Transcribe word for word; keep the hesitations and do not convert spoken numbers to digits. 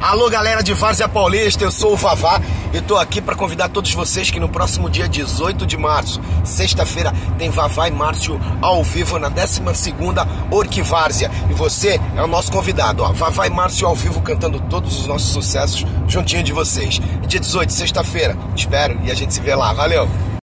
Alô, galera de Várzea Paulista, eu sou o Vavá e tô aqui para convidar todos vocês que no próximo dia dezoito de março, sexta-feira, tem Vavá e Márcio ao vivo na décima segunda Orquivárzea. E você é o nosso convidado, ó. Vavá e Márcio ao vivo cantando todos os nossos sucessos juntinho de vocês. Dia dezoito, sexta-feira, espero e a gente se vê lá. Valeu!